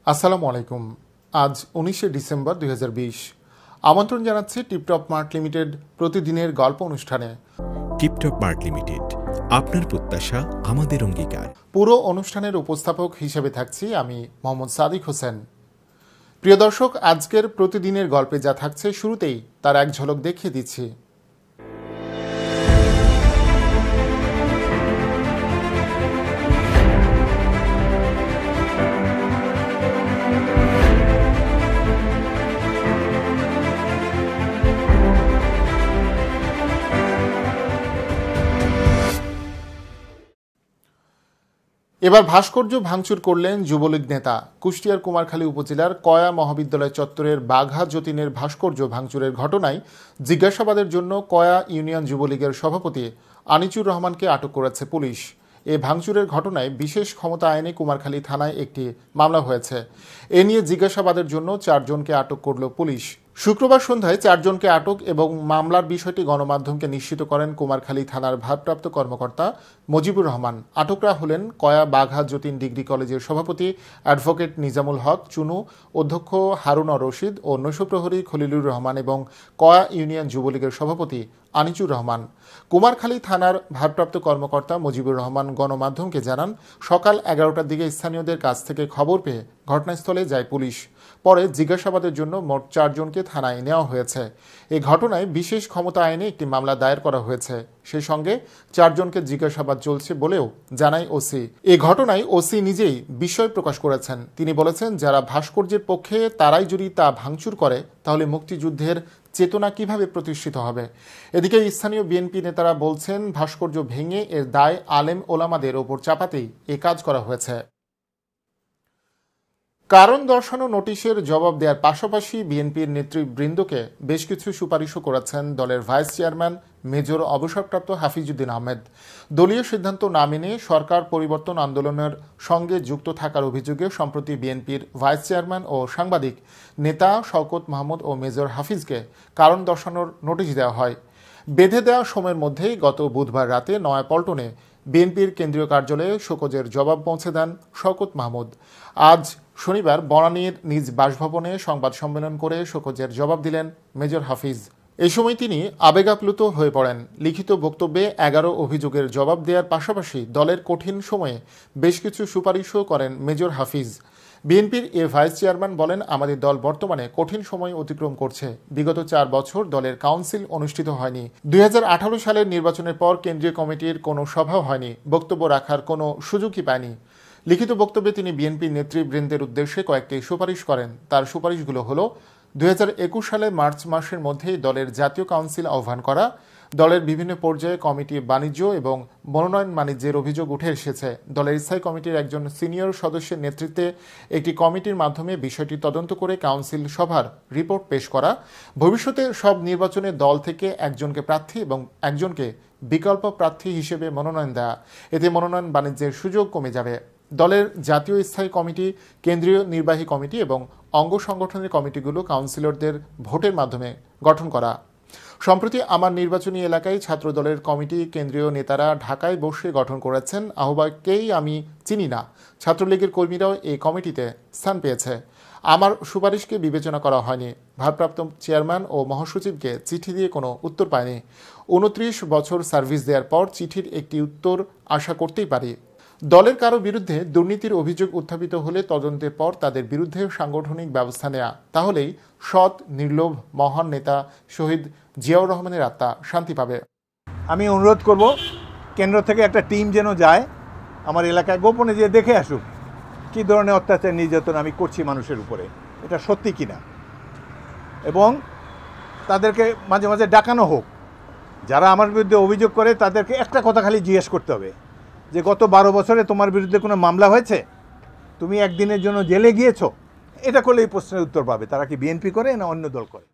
আসসালামু আলাইকুম। আজ 19শে ডিসেম্বর 2020। আমন্ত্রণ জানাচ্ছি টিপটপ মার্ট লিমিটেড প্রতিদিনের গল্প অনুষ্ঠানে। টিপটপ মার্ট লিমিটেড, আপনার প্রত্যাশা আমাদের অঙ্গীকার। পুরো অনুষ্ঠানের উপস্থাপক হিসেবে থাকছি আমি মোহাম্মদ সাদিক হোসেন। প্রিয় দর্শক, আজকের প্রতিদিনের গল্পে যা থাকছে শুরুতেই তার এক ঝলক দেখিয়ে দিচ্ছি। এবার ভাস্কর্য ভাঙচুর করলেন যুবলীগ নেতা। কুষ্টিয়ার কুমারখালী উপজেলার কয়া মহাবিদ্যালয় চত্বরের বাঘা যতীনের ভাস্কর্য ভাঙচুরের ঘটনায় জিজ্ঞাসাবাদের জন্য কয়া ইউনিয়ন যুবলীগের সভাপতি আনিচুর রহমানকে আটক করেছে পুলিশ। এ ভাঙচুরের ঘটনায় বিশেষ ক্ষমতা আইনে কুমারখালী থানায় একটি মামলা হয়েছে। এ নিয়ে জিজ্ঞাসাবাদের জন্য 4 জনকে আটক করল পুলিশ। শুক্রবার সন্ধ্যায় 4 জনকে আটক এবং মামলার বিষয়টি গণমাধ্যমকে নিশ্চিত করেন কুমারখালী থানার ভারপ্রাপ্ত কর্মকর্তা মজিবুর রহমান। আটকরা হলেন কয়া বাঘা যতীন ডিগ্রি কলেজের সভাপতি অ্যাডভোকেট নিজামুল হক চুনু, অধ্যক্ষ হারুন রশিদ ও নৈশপ্রহরী খলিলুর রহমান এবং কয়া ইউনিয়ন যুবলীগের সভাপতি আনিচুর রহমান। কুমারখালী থানার ভারপ্রাপ্ত কর্মকর্তা মজিবুর রহমান গণমাধ্যমকে জানান, সকাল 11টার দিকে স্থানীয়দের কাছ থেকে খবর পেয়ে ঘটনাস্থলে যায় পুলিশ। পরে জিজ্ঞাসাবাদের জন্য মোট 4 জনকে থানায় নেওয়া হয়েছে। এই ঘটনায় বিশেষ ক্ষমতা আইনে একটি মামলা দায়ের করা হয়েছে। সেই সঙ্গে 4 জনকে জিজ্ঞাসাবাদ চলছে বলেও জানায় ওসি। এই ঘটনায় ওসি নিজেই বিস্ময় প্রকাশ করেছেন। তিনি বলেছেন, যারা ভাস্কর্যের পক্ষে তারাই যদি তা ভাঙচুর করে তাহলে মুক্তিযুদ্ধের চেতনা কিভাবে প্রতিষ্ঠিত হবে। এদিকে স্থানীয় বিএনপি নেতারা বলছেন, ভাস্কর্য ভেঙে এর দায় আলেম ওলামাদের ওপর চাপাতেই এ কাজ করা হয়েছে। কারণ দর্শানো নোটিশের জবাব দেওয়ার পাশাপাশি বিএনপির নেতৃবৃন্দকে বেশ কিছু সুপারিশও করেছেন দলের ভাইস চেয়ারম্যান মেজর অবসরপ্রাপ্ত হাফিজউদ্দিন আহমেদ। দলীয় সিদ্ধান্ত না মেনে সরকার পরিবর্তন আন্দোলনের সঙ্গে যুক্ত থাকার অভিযোগে সম্প্রতি বিএনপির ভাইস চেয়ারম্যান ও সাংবাদিক নেতা শওকত মাহমুদ ও মেজর হাফিজকে কারণ দর্শানোর নোটিশ দেওয়া হয়। বেঁধে দেওয়া সময়ের মধ্যেই গত বুধবার রাতে নয়াপল্টনে বিএনপির কেন্দ্রীয় কার্যালয়ে শোকজের জবাব পৌঁছে দেন শওকত মাহমুদ। আজ শনিবার বনানীর নিজ বাসভবনে সংবাদ সম্মেলন করে শোকজের জবাব দিলেন মেজর হাফিজ। এই সময় তিনি আবেগাপ্লুত হয়ে পড়েন। লিখিত বক্তব্যে 11 অভিযোগের জবাব দেওয়ার পাশাপাশি দলের কঠিন সময়ে বেশ কিছু সুপারিশও করেন মেজর হাফিজ। বিএনপির এ ভাইস চেয়ারম্যান বলেন, আমাদের দল বর্তমানে কঠিন সময় অতিক্রম করছে। বিগত 4 বছর দলের কাউন্সিল অনুষ্ঠিত হয়নি। 2018 সালের নির্বাচনের পর কেন্দ্রীয় কমিটির কোনো সভাও হয়নি, বক্তব্য রাখার কোনো সুযোগই পায়নি। লিখিত বক্তব্যে তিনি বিএনপির নেতৃবৃন্দের উদ্দেশ্যে কয়েকটি সুপারিশ করেন। তার সুপারিশগুলো হলো 2021 সালে মার্চ মাসের মধ্যেই দলের জাতীয় কাউন্সিল আহ্বান করা, দলের বিভিন্ন পর্যায়ে কমিটি বাণিজ্য এবং মনোনয়ন বাণিজ্যের অভিযোগ উঠে এসেছে। দলের স্থায়ী কমিটির একজন সিনিয়র সদস্যের নেতৃত্বে একটি কমিটির মাধ্যমে বিষয়টি তদন্ত করে কাউন্সিল সভার রিপোর্ট পেশ করা, ভবিষ্যতে সব নির্বাচনে দল থেকে একজনকে প্রার্থী এবং একজনকে বিকল্প প্রার্থী হিসেবে মনোনয়ন দেওয়া। এতে মনোনয়ন বাণিজ্যের সুযোগ কমে যাবে। দলের জাতীয় স্থায়ী কমিটি, কেন্দ্রীয় নির্বাহী কমিটি এবং অঙ্গ সংগঠনের কমিটিগুলো কাউন্সিলরদের ভোটের মাধ্যমে গঠন করা। সম্প্রতি আমার নির্বাচনী এলাকায় ছাত্র দলের কমিটি কেন্দ্রীয় নেতারা ঢাকায় বসে গঠন করেছেন। আহ্বায়ককেই আমি চিনি না। ছাত্রলীগের কর্মীরাও এই কমিটিতে স্থান পেয়েছে। আমার সুপারিশকে বিবেচনা করা হয়নি। ভারপ্রাপ্ত চেয়ারম্যান ও মহাসচিবকে চিঠি দিয়ে কোনো উত্তর পায়নি। 29 বছর সার্ভিস দেওয়ার পর চিঠির একটি উত্তর আশা করতেই পারি। দলের কারো বিরুদ্ধে দুর্নীতির অভিযোগ উত্থাপিত হলে তদন্তের পর তাদের বিরুদ্ধে সাংগঠনিক ব্যবস্থা নেওয়া। তাহলেই সৎ, নির্লোভ মহান নেতা শহীদ জিয়াউর রহমানের আত্মা শান্তি পাবে। আমি অনুরোধ করব, কেন্দ্র থেকে একটা টিম যেন যায় আমার এলাকায়, গোপনে যেয়ে দেখে আসুক কী ধরনের অত্যাচার নির্যাতন আমি করছি মানুষের উপরে, এটা সত্যি কিনা, এবং তাদেরকে মাঝে মাঝে ডাকানো হোক। যারা আমার বিরুদ্ধে অভিযোগ করে তাদেরকে একটা কথা খালি জিজ্ঞেস করতে হবে যে গত 12 বছরে তোমার বিরুদ্ধে কোনো মামলা হয়েছে? তুমি একদিনের জন্য জেলে গিয়েছো? এটা করলে এই প্রশ্নের উত্তর পাবে। তারা কি বিএনপি করে না অন্য দল করে?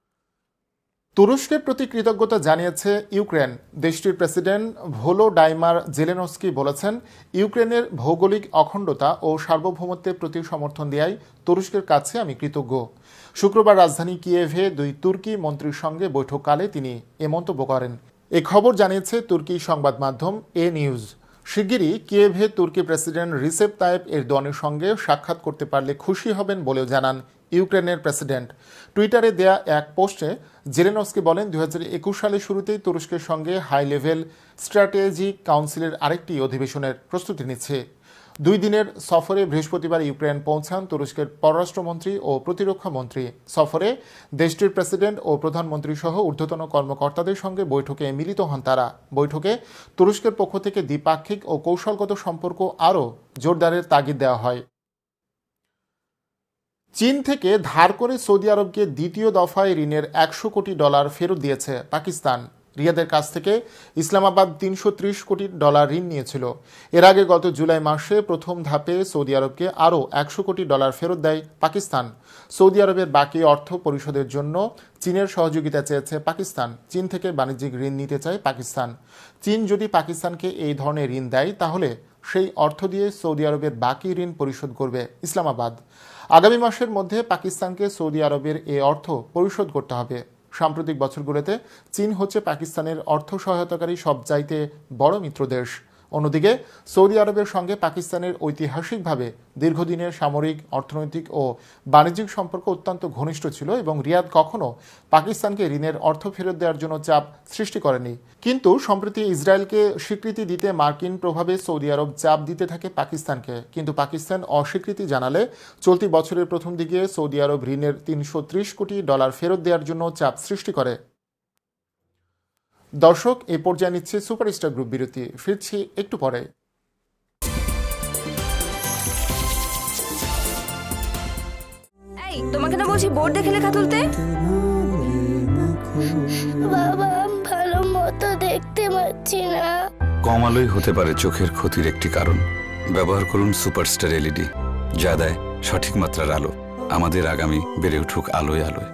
তুরস্কের প্রতি কৃতজ্ঞতা জানিয়েছে ইউক্রেন। দেশটির প্রেসিডেন্ট ভলোডাইমার জেলেনস্কি বলেছেন, ইউক্রেনের ভৌগোলিক অখণ্ডতা ও সার্বভৌমত্বের প্রতি সমর্থন দেওয়ায় তুরস্কের কাছে আমি কৃতজ্ঞ। শুক্রবার রাজধানী কিয়েভে 2 তুর্কি মন্ত্রীর সঙ্গে বৈঠককালে তিনি এ মন্তব্য করেন। এ খবর জানিয়েছে তুর্কি সংবাদ মাধ্যম এ নিউজ। শিগগিরই কিয়েভে তুর্কি প্রেসিডেন্ট রিসেপ তাইপ এরদোয়ানের সঙ্গে সাক্ষাৎ করতে পারলে খুশি হবেন বলেও জানান ইউক্রেনের প্রেসিডেন্ট। টুইটারে দেয়া এক পোস্টে জেলেনস্কি বলেন 2021 সালের শুরুতেই তুরস্কের সঙ্গে হাই লেভেল স্ট্র্যাটেজিক কাউন্সিলের আরেকটি অধিবেশনের প্রস্তুতি নিচ্ছে। 2 দিনের সফরে বৃহস্পতিবার ইউক্রেন পৌঁছান তুরস্কের পররাষ্ট্রমন্ত্রী ও প্রতিরক্ষা মন্ত্রী। সফরে দেশটির প্রেসিডেন্ট ও প্রধানমন্ত্রী সহ ঊর্ধ্বতন কর্মকর্তাদের সঙ্গে বৈঠকে মিলিত হন তারা। বৈঠকে তুরস্কের পক্ষ থেকে দ্বিপাক্ষিক ও কৌশলগত সম্পর্ক আরও জোরদারের তাগিদ দেওয়া হয়। চীন থেকে ধার করে সৌদি আরবকে দ্বিতীয় দফায় ঋণের $100 কোটি ফেরত দিয়েছে পাকিস্তান। রিয়াদের কাছ থেকে ইসলামাবাদ $330 কোটি ঋণ নিয়েছিল। এর আগে গত জুলাই মাসে প্রথম ধাপে সৌদি আরবকে আরও $100 কোটি ফেরত দেয় পাকিস্তান। সৌদি আরবের বাকি অর্থ পরিশোধের জন্য চীনের সহযোগিতা চেয়েছে পাকিস্তান। চীন থেকে বাণিজ্যিক ঋণ নিতে চায় পাকিস্তান। চীন যদি পাকিস্তানকে এই ধরনের ঋণ দেয় তাহলে সেই অর্থ দিয়ে সৌদি আরবের বাকি ঋণ পরিশোধ করবে ইসলামাবাদ। আগামী মাসের মধ্যে পাকিস্তানকে সৌদি আরবের এই অর্থ পরিশোধ করতে হবে। সাম্প্রতিক বছরগুলোতে চীন হচ্ছে পাকিস্তানের অর্থ সহায়তাকারী সবচাইতে বড় মিত্র দেশ। অন্যদিকে সৌদি আরবের সঙ্গে পাকিস্তানের ঐতিহাসিকভাবে দীর্ঘদিনের সামরিক, অর্থনৈতিক ও বাণিজ্যিক সম্পর্ক অত্যন্ত ঘনিষ্ঠ ছিল এবং রিয়াদ কখনো পাকিস্তানকে ঋণের অর্থ ফেরত দেওয়ার জন্য চাপ সৃষ্টি করেনি। কিন্তু সম্প্রতি ইসরায়েলকে স্বীকৃতি দিতে মার্কিন প্রভাবে সৌদি আরব চাপ দিতে থাকে পাকিস্তানকে। কিন্তু পাকিস্তান অস্বীকৃতি জানালে চলতি বছরের প্রথম দিকে সৌদি আরব ঋণের $330 কোটি ফেরত দেওয়ার জন্য চাপ সৃষ্টি করে। দর্শক, এ পর্যায়ে নিচ্ছে সুপারস্টার গ্রুপ বিরতি। ফিরছি একটু পরে। এই, তোমাকে না বলছি বোর্ড দেখে লেখা তুলতে। বাবা, ভালো মতো দেখতে পাচ্ছি না। কম আলোই হতে পারে চোখের ক্ষতির একটি কারণ। ব্যবহার করুন সুপারস্টার এলইডি, যা দেয় সঠিক মাত্রার আলো। আমাদের আগামী বেড়ে উঠুক আলোয় আলোয়।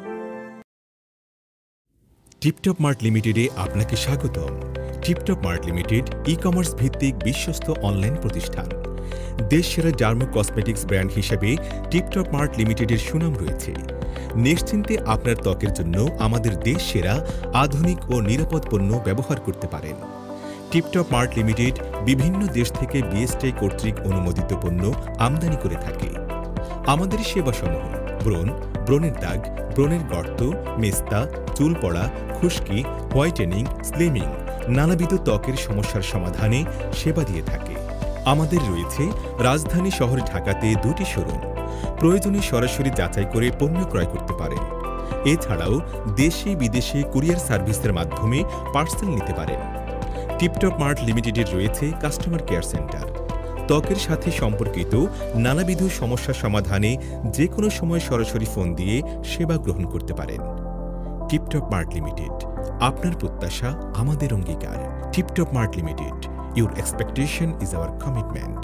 টিপটপ মার্ট লিমিটেডে আপনাকে স্বাগতম। টিপটপ মার্ট লিমিটেড ই-কমার্স ভিত্তিক বিশ্বস্ত অনলাইন প্রতিষ্ঠান। দেশসেরা ডার্মো কসমেটিক্স ব্র্যান্ড হিসেবে টিপটপ মার্ট লিমিটেডের সুনাম রয়েছে। নিশ্চিন্তে আপনার ত্বকের জন্য আমাদের দেশসেরা আধুনিক ও নিরাপদ পণ্য ব্যবহার করতে পারেন। টিপটপ মার্ট লিমিটেড বিভিন্ন দেশ থেকে বিএসটিআই কর্তৃক অনুমোদিত পণ্য আমদানি করে থাকে। আমাদের সেবাসমূহ ব্রণ, ব্রণের দাগ, ব্রণের গর্ত, মেস্তা, চুল পড়া, খুশকি, হোয়াইটেনিং, স্লিমিং, নানাবিধ ত্বকের সমস্যার সমাধানে সেবা দিয়ে থাকে। আমাদের রয়েছে রাজধানী শহর ঢাকাতে 2টি শোরুম। প্রয়োজনে সরাসরি যাচাই করে পণ্য ক্রয় করতে পারেন। এছাড়াও দেশে বিদেশে কুরিয়ার সার্ভিসের মাধ্যমে পার্সেল নিতে পারেন। টিপটপ মার্ট লিমিটেডের রয়েছে কাস্টমার কেয়ার সেন্টার। ত্বকের সাথে সম্পর্কিত নানাবিধ সমস্যা সমাধানে যে কোনো সময় সরাসরি ফোন দিয়ে সেবা গ্রহণ করতে পারেন। টিপটপ মার্ট লিমিটেড, আপনার প্রত্যাশা আমাদের অঙ্গীকার। Tiptop Mart limited, your expectation is our commitment.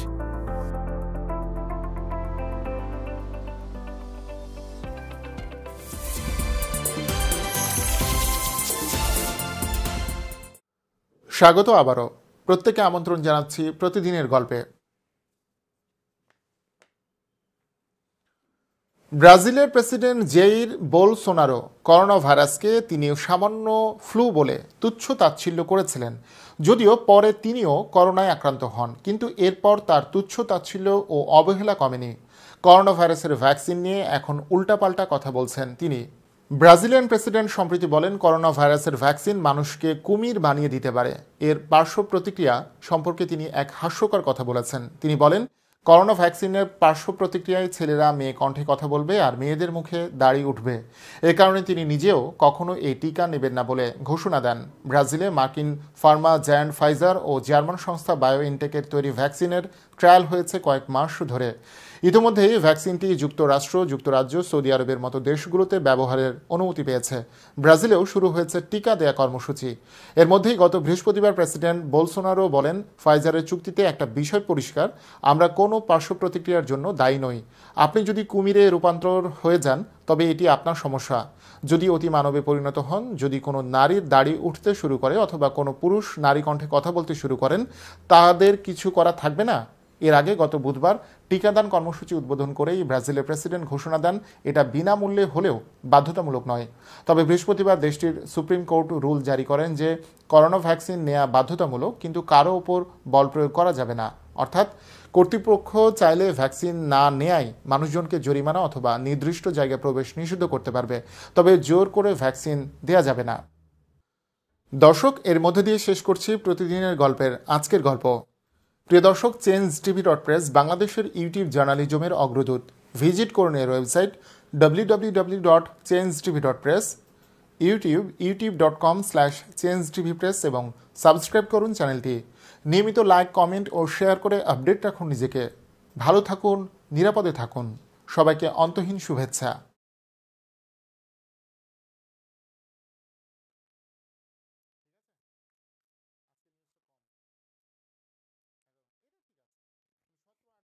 স্বাগত আবারও। প্রত্যেকে আমন্ত্রণ জানাচ্ছি প্রতিদিনের গল্পে। ব্রাজিলের প্রেসিডেন্ট জেইর বোলসোনারো করোনা ভাইরাসকে তিনি সামান্য ফ্লু বলে তুচ্ছ তাচ্ছিল্য করেছিলেন। যদিও পরে তিনিও করোনায় আক্রান্ত হন, কিন্তু এরপর তার তুচ্ছ তাচ্ছিল্য ও অবহেলা কমেনি। করোনা ভাইরাসের ভ্যাকসিন নিয়ে এখন উল্টাপাল্টা কথা বলছেন তিনি। ব্রাজিলিয়ান প্রেসিডেন্ট সম্প্রতি বলেন, করোনা ভাইরাসের ভ্যাকসিন মানুষকে কুমির বানিয়ে দিতে পারে। এর পার্শ্ব প্রতিক্রিয়া সম্পর্কে তিনি এক হাস্যকর কথা বলেছেন। তিনি বলেন, করোনা ভ্যাকসিনের পার্শ্ব প্রতিক্রিয়ায় ছেলেরা মেয়ে কণ্ঠে কথা বলবে আর মেয়েদের মুখে দাড়ি উঠবে। এ কারণে তিনি নিজেও কখনো এই টিকা নেবেন না বলে ঘোষণা দেন। ব্রাজিলে মার্কিন ফার্মা জায়ান্ট ফাইজার ও জার্মান সংস্থা বায়োইনটেকের তৈরি ভ্যাকসিনের ট্রায়াল হয়েছে কয়েক মাস ধরে। ইতিমধ্যেই ভ্যাকসিনটি যুক্তরাষ্ট্র, যুক্তরাজ্য, সৌদি আরবের মতো দেশগুলোতে ব্যবহারের অনুমতি পেয়েছে। ব্রাজিলেও শুরু হয়েছে টিকা দেয়া কর্মসূচি। এর মধ্যেই গত বৃহস্পতিবার প্রেসিডেন্ট বোলসোনারো বলেন, ফাইজারের চুক্তিতে একটা বিষয় পরিষ্কার, আমরা কোনো পার্শ্ব প্রতিক্রিয়ার জন্য দায়ী নই। আপনি যদি কুমিরে রূপান্তর হয়ে যান তবে এটি আপনার সমস্যা। যদি অতি মানবে পরিণত হন, যদি কোনো নারীর দাড়ি উঠতে শুরু করে অথবা কোনো পুরুষ নারী কণ্ঠে কথা বলতে শুরু করেন, তাদের কিছু করা থাকবে না। এর আগে গত বুধবার টিকাদান কর্মসূচি উদ্বোধন করেই ব্রাজিলের প্রেসিডেন্ট ঘোষণা দেন এটা বিনামূল্যে হলেও বাধ্যতামূলক নয়। তবে বৃহস্পতিবার দেশটির সুপ্রিম কোর্ট রুল জারি করেন যে করোনা ভ্যাকসিন নেওয়া বাধ্যতামূলক, কিন্তু কারো ওপর বল প্রয়োগ করা যাবে না। অর্থাৎ কর্তৃপক্ষ চাইলে ভ্যাকসিন না নেয়ায় মানুষজনকে জরিমানা অথবা নির্দিষ্ট জায়গায় প্রবেশ নিষিদ্ধ করতে পারবে, তবে জোর করে ভ্যাকসিন দেয়া যাবে না। দর্শক, এর মধ্যে দিয়ে শেষ করছি প্রতিদিনের গল্পের আজকের গল্প। প্রিয় দর্শক, changetv.press বাংলাদেশের ইউটিউব জার্নালিজমের অগ্রদূত। ভিজিট করুন এর ওয়েবসাইট www.changetv.press, ইউটিউব youtube.com/changetvpress এবং সাবস্ক্রাইব করুন চ্যানেলটি। নিয়মিত লাইক, কমেন্ট ও শেয়ার করে আপডেট রাখুন নিজেকে। ভালো থাকুন, নিরাপদে থাকুন। সবাইকে অন্তহীন শুভেচ্ছা।